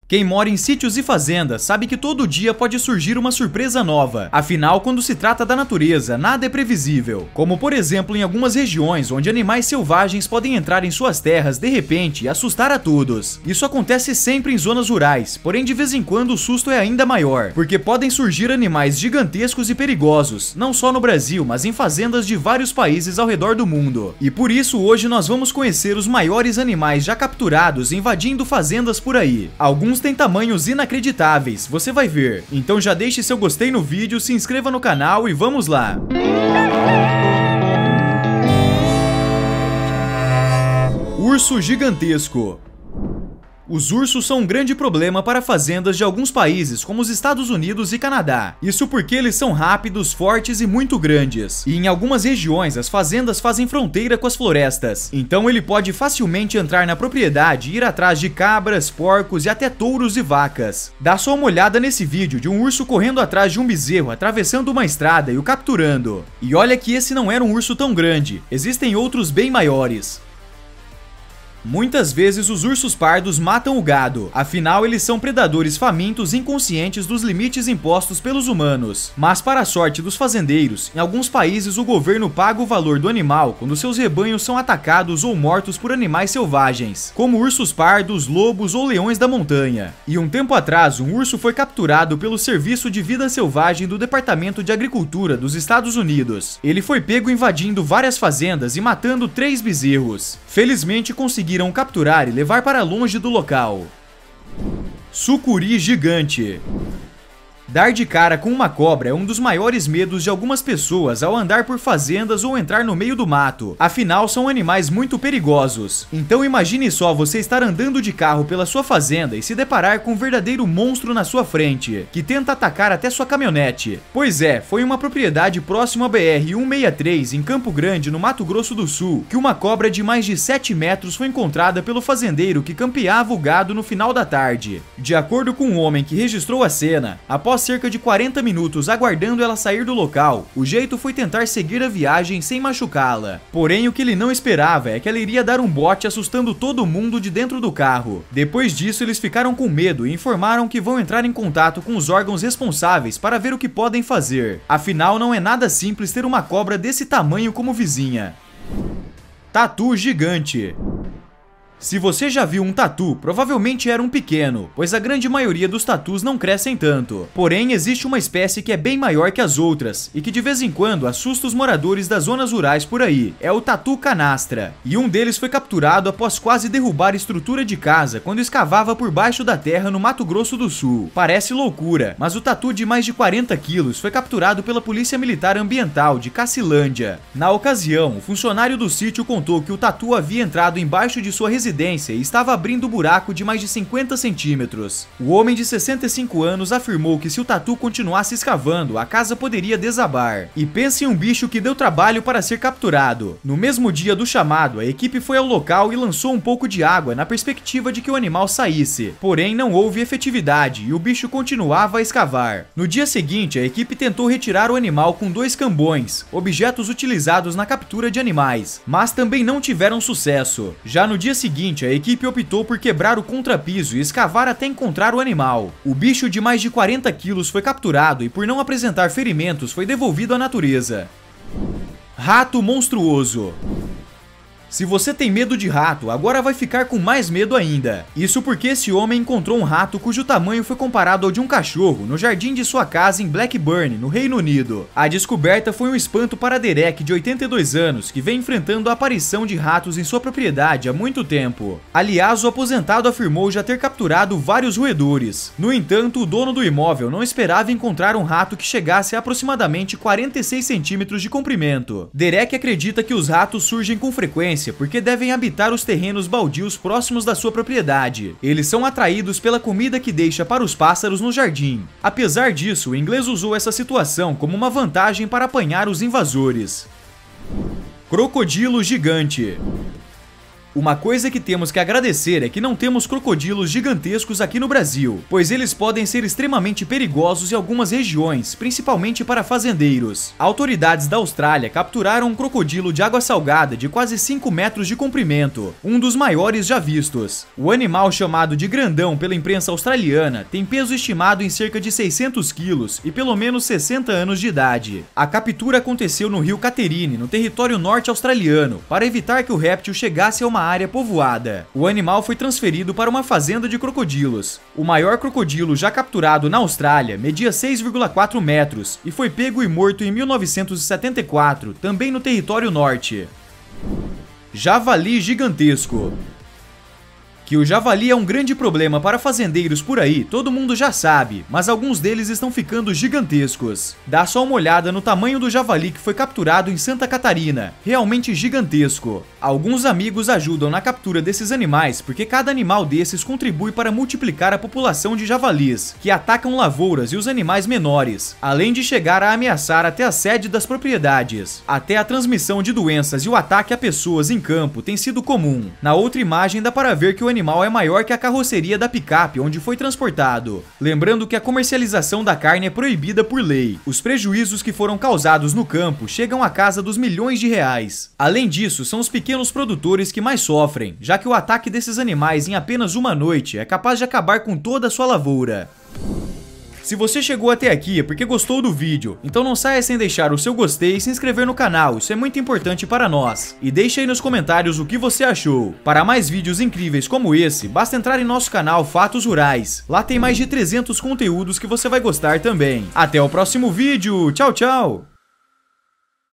Quem mora em sítios e fazendas sabe que todo dia pode surgir uma surpresa nova. Afinal, quando se trata da natureza, nada é previsível. Como por exemplo em algumas regiões onde animais selvagens podem entrar em suas terras de repente e assustar a todos. Isso acontece sempre em zonas rurais, porém de vez em quando o susto é ainda maior, porque podem surgir animais gigantescos e perigosos, não só no Brasil, mas em fazendas de vários países ao redor do mundo. E por isso hoje nós vamos conhecer os maiores animais já capturados invadindo fazendas por aí. Alguns têm tamanhos inacreditáveis, você vai ver. Então já deixe seu gostei no vídeo, se inscreva no canal e vamos lá! Urso gigantesco. Os ursos são um grande problema para fazendas de alguns países, como os Estados Unidos e Canadá. Isso porque eles são rápidos, fortes e muito grandes. E em algumas regiões, as fazendas fazem fronteira com as florestas. Então ele pode facilmente entrar na propriedade e ir atrás de cabras, porcos e até touros e vacas. Dá só uma olhada nesse vídeo de um urso correndo atrás de um bezerro, atravessando uma estrada e o capturando. E olha que esse não era um urso tão grande. Existem outros bem maiores. Muitas vezes os ursos pardos matam o gado, afinal eles são predadores famintos inconscientes dos limites impostos pelos humanos. Mas para a sorte dos fazendeiros, em alguns países o governo paga o valor do animal quando seus rebanhos são atacados ou mortos por animais selvagens, como ursos pardos, lobos ou leões da montanha. E um tempo atrás, um urso foi capturado pelo Serviço de Vida Selvagem do Departamento de Agricultura dos Estados Unidos. Ele foi pego invadindo várias fazendas e matando 3 bezerros. Felizmente conseguiram capturar e levar para longe do local. Sucuri gigante. Dar de cara com uma cobra é um dos maiores medos de algumas pessoas ao andar por fazendas ou entrar no meio do mato. Afinal, são animais muito perigosos. Então imagine só você estar andando de carro pela sua fazenda e se deparar com um verdadeiro monstro na sua frente, que tenta atacar até sua caminhonete. Pois é, foi em uma propriedade próxima à BR-163, em Campo Grande, no Mato Grosso do Sul, que uma cobra de mais de 7 metros foi encontrada pelo fazendeiro que campeava o gado no final da tarde. De acordo com um homem que registrou a cena, após cerca de 40 minutos aguardando ela sair do local, o jeito foi tentar seguir a viagem sem machucá-la. Porém, o que ele não esperava é que ela iria dar um bote assustando todo mundo de dentro do carro. Depois disso, eles ficaram com medo e informaram que vão entrar em contato com os órgãos responsáveis para ver o que podem fazer. Afinal, não é nada simples ter uma cobra desse tamanho como vizinha. Tatu gigante. Se você já viu um tatu, provavelmente era um pequeno, pois a grande maioria dos tatus não crescem tanto. Porém, existe uma espécie que é bem maior que as outras, e que de vez em quando assusta os moradores das zonas rurais por aí. É o tatu canastra. E um deles foi capturado após quase derrubar estrutura de casa quando escavava por baixo da terra no Mato Grosso do Sul. Parece loucura, mas o tatu de mais de 40 quilos foi capturado pela Polícia Militar Ambiental de Cacilândia. Na ocasião, o funcionário do sítio contou que o tatu havia entrado embaixo de sua residência e estava abrindo um buraco de mais de 50 centímetros. O homem de 65 anos afirmou que se o tatu continuasse escavando, a casa poderia desabar. E pense em um bicho que deu trabalho para ser capturado. No mesmo dia do chamado, a equipe foi ao local e lançou um pouco de água na perspectiva de que o animal saísse. Porém, não houve efetividade e o bicho continuava a escavar. No dia seguinte, a equipe tentou retirar o animal com 2 cambões, objetos utilizados na captura de animais, mas também não tiveram sucesso. Já no dia seguinte, a equipe optou por quebrar o contrapiso e escavar até encontrar o animal. O bicho de mais de 40 quilos foi capturado e, por não apresentar ferimentos, foi devolvido à natureza. Rato monstruoso. Se você tem medo de rato, agora vai ficar com mais medo ainda. Isso porque esse homem encontrou um rato cujo tamanho foi comparado ao de um cachorro no jardim de sua casa em Blackburn, no Reino Unido. A descoberta foi um espanto para Derek, de 82 anos, que vem enfrentando a aparição de ratos em sua propriedade há muito tempo. Aliás, o aposentado afirmou já ter capturado vários roedores. No entanto, o dono do imóvel não esperava encontrar um rato que chegasse a aproximadamente 46 centímetros de comprimento. Derek acredita que os ratos surgem com frequência porque devem habitar os terrenos baldios próximos da sua propriedade. Eles são atraídos pela comida que deixa para os pássaros no jardim. Apesar disso, o inglês usou essa situação como uma vantagem para apanhar os invasores. Crocodilo gigante. Uma coisa que temos que agradecer é que não temos crocodilos gigantescos aqui no Brasil, pois eles podem ser extremamente perigosos em algumas regiões, principalmente para fazendeiros. Autoridades da Austrália capturaram um crocodilo de água salgada de quase 5 metros de comprimento, um dos maiores já vistos. O animal, chamado de grandão pela imprensa australiana, tem peso estimado em cerca de 600 quilos e pelo menos 60 anos de idade. A captura aconteceu no rio Caterine, no território norte australiano, para evitar que o réptil chegasse a uma área povoada. O animal foi transferido para uma fazenda de crocodilos. O maior crocodilo já capturado na Austrália media 6,4 metros e foi pego e morto em 1974, também no território norte. Javali gigantesco. Que o javali é um grande problema para fazendeiros por aí, todo mundo já sabe, mas alguns deles estão ficando gigantescos. Dá só uma olhada no tamanho do javali que foi capturado em Santa Catarina, realmente gigantesco. Alguns amigos ajudam na captura desses animais porque cada animal desses contribui para multiplicar a população de javalis, que atacam lavouras e os animais menores, além de chegar a ameaçar até a sede das propriedades. Até a transmissão de doenças e o ataque a pessoas em campo tem sido comum. Na outra imagem dá para ver que o animal é maior que a carroceria da picape onde foi transportado. Lembrando que a comercialização da carne é proibida por lei. Os prejuízos que foram causados no campo chegam à casa dos milhões de reais. Além disso, são os pequenos produtores que mais sofrem, já que o ataque desses animais em apenas uma noite é capaz de acabar com toda a sua lavoura. Se você chegou até aqui é porque gostou do vídeo, então não saia sem deixar o seu gostei e se inscrever no canal, isso é muito importante para nós. E deixe aí nos comentários o que você achou. Para mais vídeos incríveis como esse, basta entrar em nosso canal Fatos Rurais. Lá tem mais de 300 conteúdos que você vai gostar também. Até o próximo vídeo, tchau, tchau!